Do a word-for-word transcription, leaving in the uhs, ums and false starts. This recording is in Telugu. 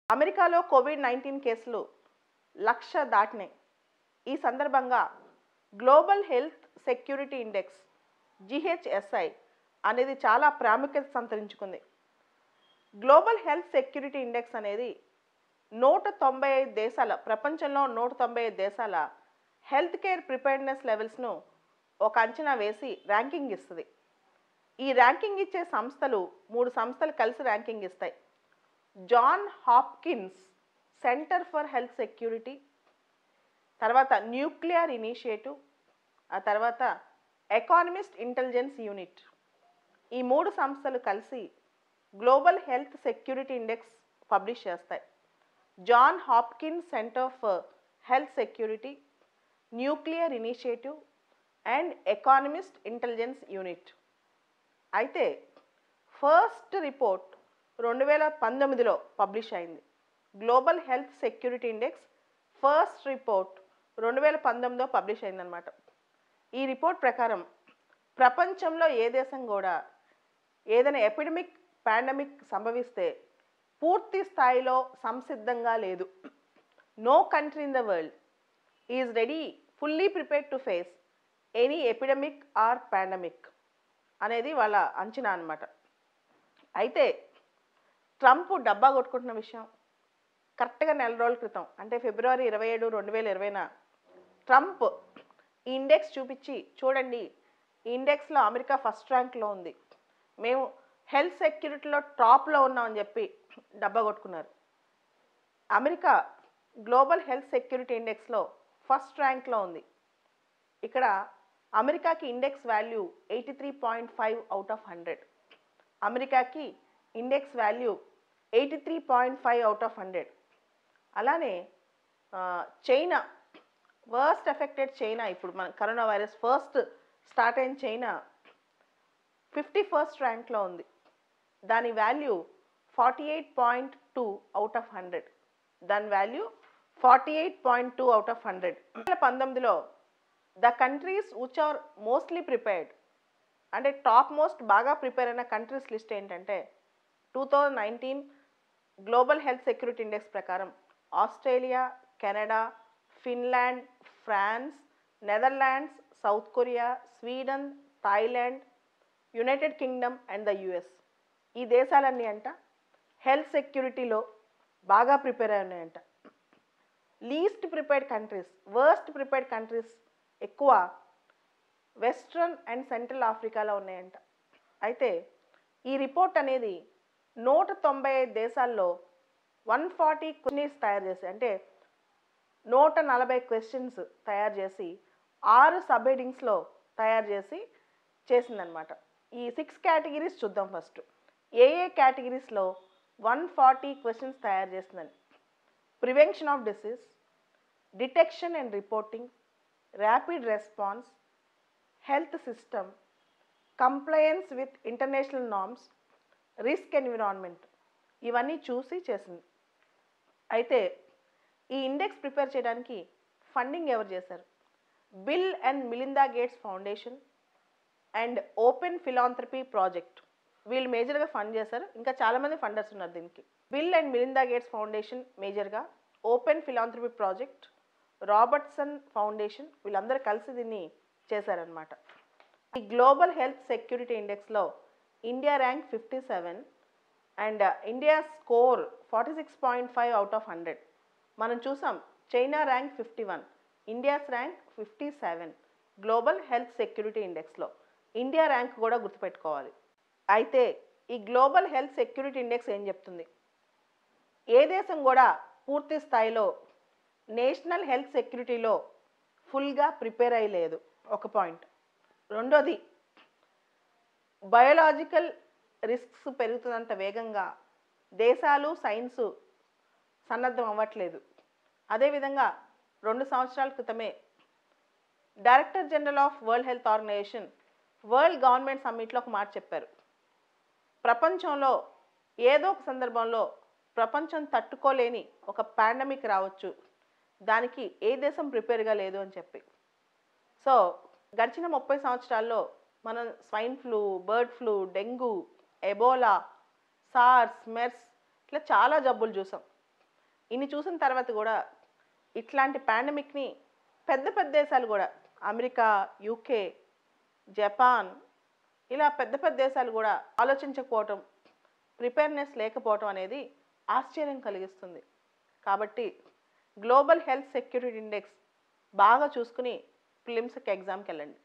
అమెరికాలో కోవిడ్ నైన్టీన్ కేసులు లక్ష దాటినాయి. ఈ సందర్భంగా global health security index GHSI అనేది చాలా ప్రాముఖ్యత సంతరించుకుంది. గ్లోబల్ హెల్త్ సెక్యూరిటీ ఇండెక్స్ అనేది నూట తొంభై ఐదు దేశాల ప్రపంచంలో నూట తొంభై ఐదు దేశాల హెల్త్ కేర్ ప్రిపేర్డ్నెస్ లెవెల్స్ను ఒక అంచనా వేసి ర్యాంకింగ్ ఇస్తుంది. ఈ ర్యాంకింగ్ ఇచ్చే సంస్థలు మూడు సంస్థలు కలిసి ర్యాంకింగ్ ఇస్తాయి. John Hopkins center for health security, తర్వాత న్యూక్లియర్ ఇనిషియేటివ్, ఆ తర్వాత ఎకానమిస్ట్ ఇంటెలిజెన్స్ యూనిట్. ఈ మూడు సంస్థలు కలిసి global health security index publish చేస్తాయి. John Hopkins center for health security, nuclear initiative and Economist intelligence unit. అయితే ఫస్ట్ రిపోర్ట్ రెండు వేల పంతొమ్మిదిలో పబ్లిష్ అయింది. Global health security index first report రెండు వేల పంతొమ్మిదిలో పబ్లిష్ అయిందనమాట. ఈ రిపోర్ట్ ప్రకారం ప్రపంచంలో ఏ దేశం కూడా ఏదైనా ఎపిడమిక్ పాండమిక్ సంభవిస్తే పూర్తి స్థాయిలో సంసిద్ధంగా లేదు. No country in the world is ready fully prepared to face any epidemic or pandemic అనేది వాళ్ళ అంచనా అనమాట. అయితే ట్రంప్ డబ్బా కొట్టుకుంటున్న విషయం కరెక్ట్గా నెల రోజుల క్రితం అంటే ఫిబ్రవరి ఇరవై ఏడు రెండు వేల ఇరవైన ట్రంప్ ఈ ఇండెక్స్ చూపించి, చూడండి ఈ ఇండెక్స్లో అమెరికా ఫస్ట్ ర్యాంక్లో ఉంది, మేము హెల్త్ సెక్యూరిటీలో టాప్లో ఉన్నామని చెప్పి డబ్బా కొట్టుకున్నారు. అమెరికా గ్లోబల్ హెల్త్ సెక్యూరిటీ ఇండెక్స్లో ఫస్ట్ ర్యాంక్లో ఉంది. ఇక్కడ అమెరికాకి index value eighty three point five out of hundred. అమెరికాకి index value eighty three point five out of hundred. అలానే చైనా, వర్స్ట్ ఎఫెక్టెడ్ చైనా, ఇప్పుడు మన కరోనా వైరస్ ఫస్ట్ స్టార్ట్ అయిన చైనా ఫిఫ్టీ ఫస్ట్ ర్యాంక్లో ఉంది. దాని value forty eight point two out of hundred. దాని value forty eight point two out of hundred. రెండు వేల పంతొమ్మిదిలో the countries which are mostly prepared అంటే టాప్ మోస్ట్ బాగా ప్రిపేర్ అయిన కంట్రీస్ లిస్ట్ ఏంటంటే two thousand nineteen global health security index ప్రకారం Australia, Canada, Finland, France, Netherlands, South Korea, Sweden, Thailand, United Kingdom and the US. ఈ దేశాలన్నీ అంట హెల్త్ సెక్యూరిటీలో బాగా ప్రిపేర్ అయి ఉన్నాయంట. Least prepared countries, worst prepared countries ఎక్కువ వెస్ట్రన్ అండ్ సెంట్రల్ ఆఫ్రికాలో ఉన్నాయంట. అయితే ఈ రిపోర్ట్ అనేది నూట తొంభై ఐదు దేశాల్లో వన్ ఫార్టీ క్వశ్చన్స్ తయారు చేసి అంటే నూట నలభై క్వశ్చన్స్ తయారు చేసి ఆరు సబ్ హెడింగ్స్లో తయారు చేసి చేసిందనమాట. ఈ సిక్స్ కేటగిరీస్ చూద్దాం ఫస్ట్. ఏ ఏ కేటగిరీస్లో వన్ ఫార్టీ క్వశ్చన్స్ తయారు చేసిందని: prevention of disease, detection and reporting, rapid response, health system, compliance with international norms, risk environment, ఇవన్నీ చూసి చేసింది. అయితే ఈ ఇండెక్స్ ప్రిపేర్ చేయడానికి ఫండింగ్ ఎవరు చేశారు? Bill and Melinda Gates foundation and open philanthropy project, వీళ్ళు మేజర్గా ఫండ్ చేశారు. ఇంకా చాలామంది ఫండర్స్ ఉన్నారు దీనికి. Bill and Melinda Gates foundation మేజర్గా, open philanthropy project, Robertson foundation, వీళ్ళందరూ కలిసి దీన్ని చేశారనమాట. ఈ గ్లోబల్ హెల్త్ సెక్యూరిటీ ఇండెక్స్లో India rank fifty seven and India score forty six point five out of hundred. మనం చూసాం China rank fifty one, India's rank fifty seven global health security ఇండెక్స్లో. ఇండియా ర్యాంక్ కూడా గుర్తుపెట్టుకోవాలి. అయితే ఈ గ్లోబల్ హెల్త్ సెక్యూరిటీ ఇండెక్స్ ఏం చెప్తుంది? ఏ దేశం కూడా పూర్తి స్థాయిలో నేషనల్ హెల్త్ సెక్యూరిటీలో ఫుల్గా ప్రిపేర్ అయ్యలేదు, ఒక పాయింట్. రెండోది, బయోలాజికల్ రిస్క్స్ పెరుగుతున్నంత వేగంగా దేశాలు సైన్సు సన్నద్ధం అవ్వట్లేదు. అదేవిధంగా రెండు సంవత్సరాల క్రితమే director general of world health organization world government సమ్మిట్లో ఒక మాట చెప్పారు: ప్రపంచంలో ఏదో ఒక సందర్భంలో ప్రపంచం తట్టుకోలేని ఒక పాండమిక్ రావచ్చు, దానికి ఏ దేశం ప్రిపేర్గా లేదు అని చెప్పి. సో గడిచిన ముప్పై సంవత్సరాల్లో మనం swine flu, bird flu, dengue, Ebola, SARS, MERS ఇట్లా చాలా జబ్బులు చూసాం. ఇన్ని చూసిన తర్వాత కూడా ఇట్లాంటి పాండమిక్ని పెద్ద పెద్ద దేశాలు కూడా అమెరికా, యూకే, జపాన్ ఇలా పెద్ద పెద్ద దేశాలు కూడా ఆలోచించకపోవటం, ప్రిపేర్నెస్ లేకపోవటం అనేది ఆశ్చర్యం కలిగిస్తుంది. కాబట్టి గ్లోబల్ హెల్త్ సెక్యూరిటీ ఇండెక్స్ బాగా చూసుకుని ప్రిలిమ్స్కి ఎగ్జామ్కి వెళ్ళండి.